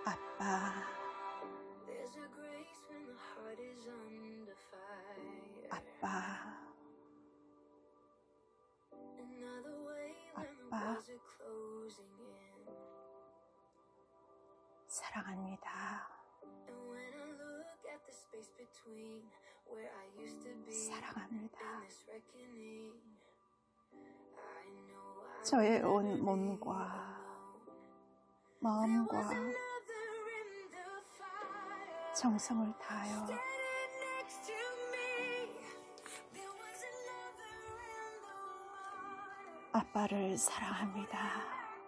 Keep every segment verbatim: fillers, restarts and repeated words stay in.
아빠, 아빠, 아빠, 사랑합니다. 사랑합니다. 저의 온 몸과 마음과 정성을 다하여 아빠를 사랑합니다.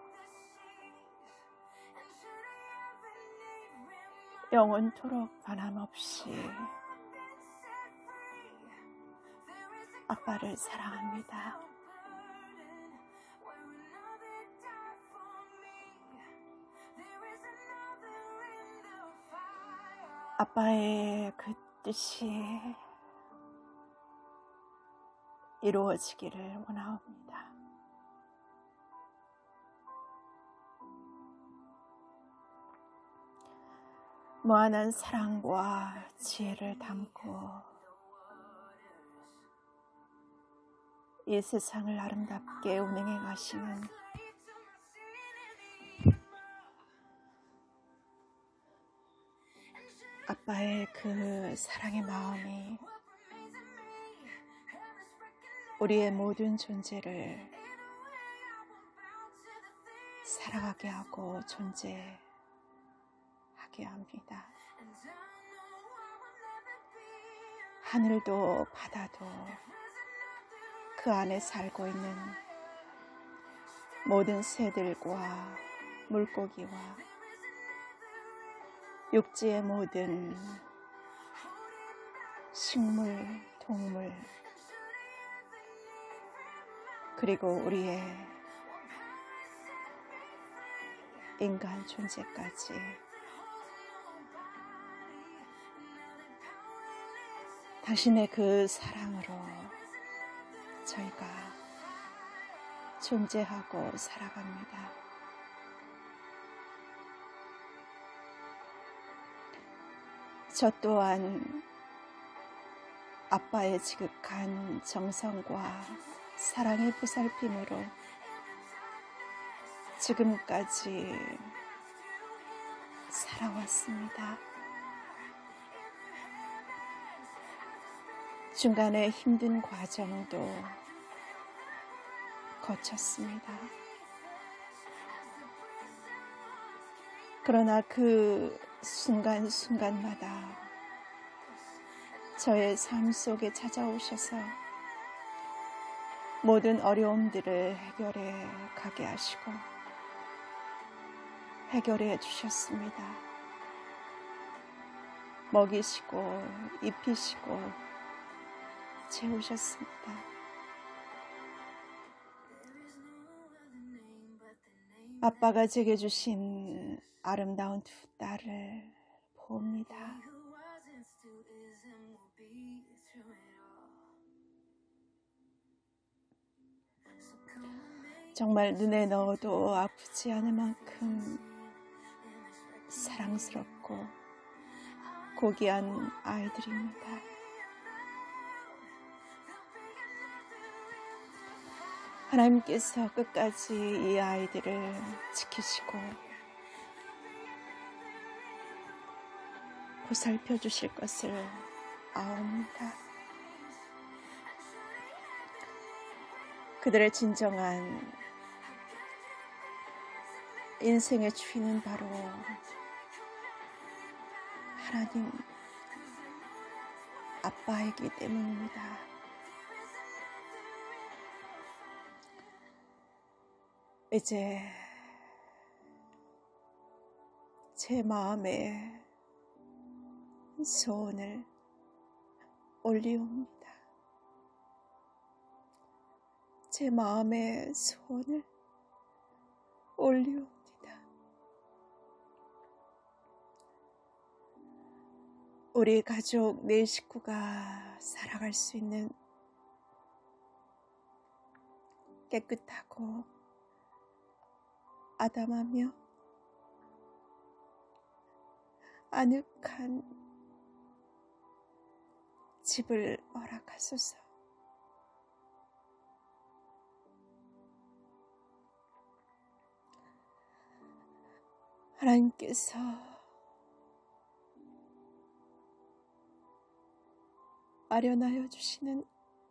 영원토록 변함없이 아빠를 사랑합니다. 아빠의 그 뜻이 이루어지기를 원하옵니다. 무한한 사랑과 지혜를 담고 이 세상을 아름답게 운행해 가시는 아빠의 그 사랑의 마음이 우리의 모든 존재를 살아가게 하고 존재하게 합니다. 하늘도 바다도 그 안에 살고 있는 모든 새들과 물고기와 육지의 모든 식물, 동물, 그리고 우리의 인간 존재까지 당신의 그 사랑으로 저희가 존재하고 살아갑니다. 저 또한 아빠의 지극한 정성과 사랑의 보살핌으로 지금까지 살아왔습니다. 중간에 힘든 과정도 거쳤습니다. 그러나 그 순간순간마다 저의 삶 속에 찾아오셔서 모든 어려움들을 해결해 가게 하시고 해결해 주셨습니다. 먹이시고 입히시고 채우셨습니다. 아빠가 제게 주신 아름다운 두 딸을 봅니다. 정말 눈에 넣어도 아프지 않을 만큼 사랑스럽고 고귀한 아이들입니다. 하나님께서 끝까지 이 아이들을 지키시고 보살펴 주실 것을 아옵니다. 그들의 진정한 인생의 주인은 바로 하나님 아빠이기 때문입니다. 이제 제 마음에 소원을 올리옵니다. 제 마음의 소원을 올리옵니다. 우리 가족 네 식구가 살아갈 수 있는 깨끗하고 아담하며 아늑한 집을 허락하소서. 하나님께서 마련하여 주시는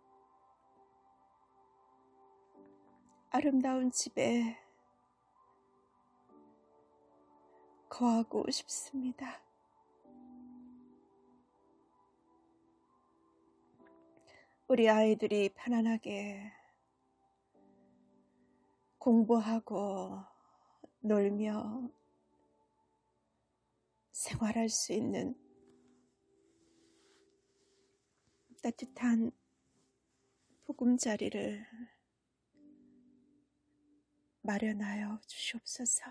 아름다운 집에 거하고 싶습니다. 우리 아이들이 편안하게 공부하고 놀며 생활할 수 있는 따뜻한 보금자리를 마련하여 주시옵소서.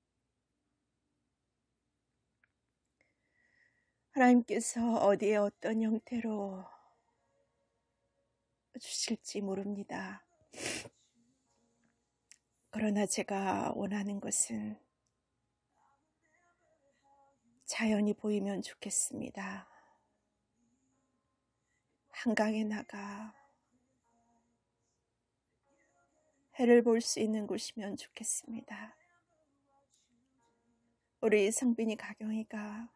하나님께서 어디에 어떤 형태로 주실지 모릅니다. 그러나 제가 원하는 것은 자연이 보이면 좋겠습니다. 한강에 나가 해를 볼 수 있는 곳이면 좋겠습니다. 우리 성빈이 가경이가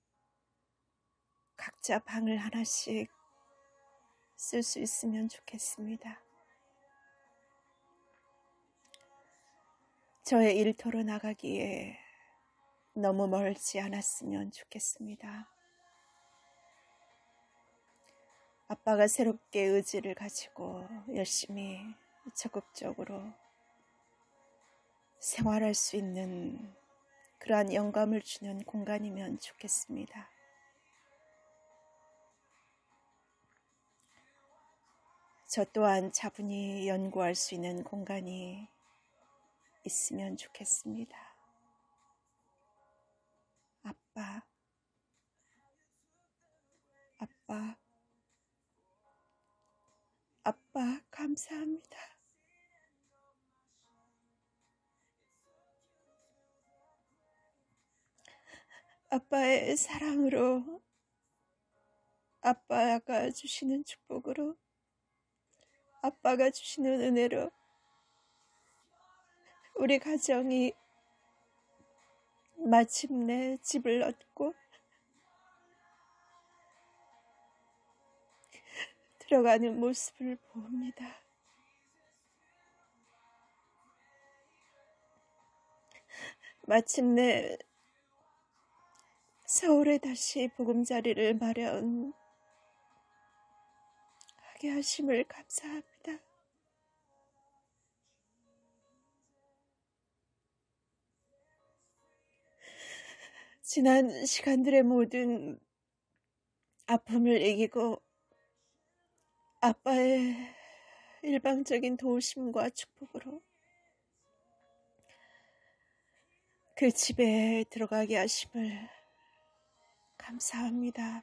각자 방을 하나씩 쓸 수 있으면 좋겠습니다. 저의 일터로 나가기에 너무 멀지 않았으면 좋겠습니다. 아빠가 새롭게 의지를 가지고 열심히 적극적으로 생활할 수 있는 그러한 영감을 주는 공간이면 좋겠습니다. 저 또한 차분히 연구할 수 있는 공간이 있으면 좋겠습니다. 아빠, 아빠, 아빠 감사합니다. 아빠의 사랑으로, 아빠가 주시는 축복으로, 아빠가 주시는 은혜로 우리 가정이 마침내 집을 얻고 들어가는 모습을 봅니다. 마침내 서울에 다시 보금자리를 마련하게 하심을 감사합니다. 지난 시간들의 모든 아픔을 이기고 아빠의 일방적인 도우심과 축복으로 그 집에 들어가게 하심을 감사합니다.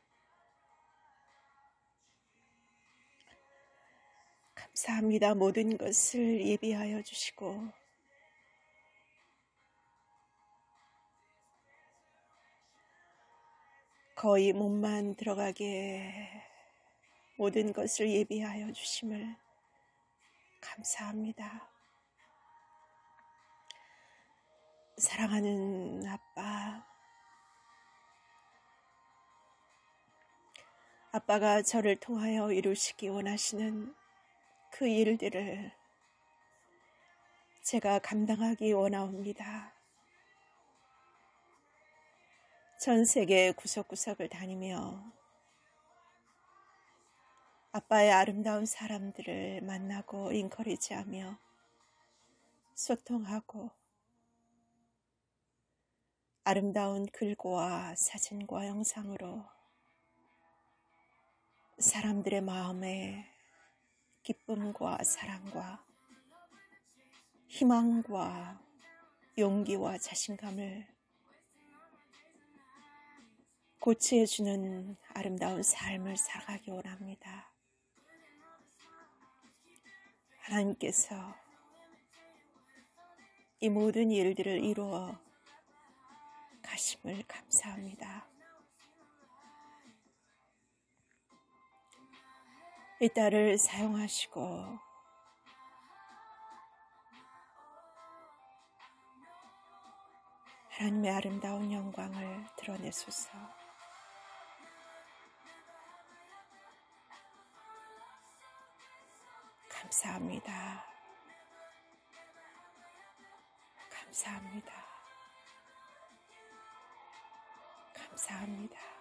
감사합니다. 모든 것을 예비하여 주시고 거의 몸만 들어가게 모든 것을 예비하여 주심을 감사합니다. 사랑하는 아빠, 아빠가 저를 통하여 이루시기 원하시는 그 일들을 제가 감당하기 원하옵니다. 전 세계 구석구석을 다니며 아빠의 아름다운 사람들을 만나고 인커리지하며 소통하고 아름다운 글과 사진과 영상으로 사람들의 마음에 기쁨과 사랑과 희망과 용기와 자신감을 고치해주는 아름다운 삶을 살아가기 원합니다. 하나님께서 이 모든 일들을 이루어 하심을 감사합니다. 이 딸을 사용하시고 하나님의 아름다운 영광을 드러내소서. 감사합니다. 감사합니다. 감사합니다.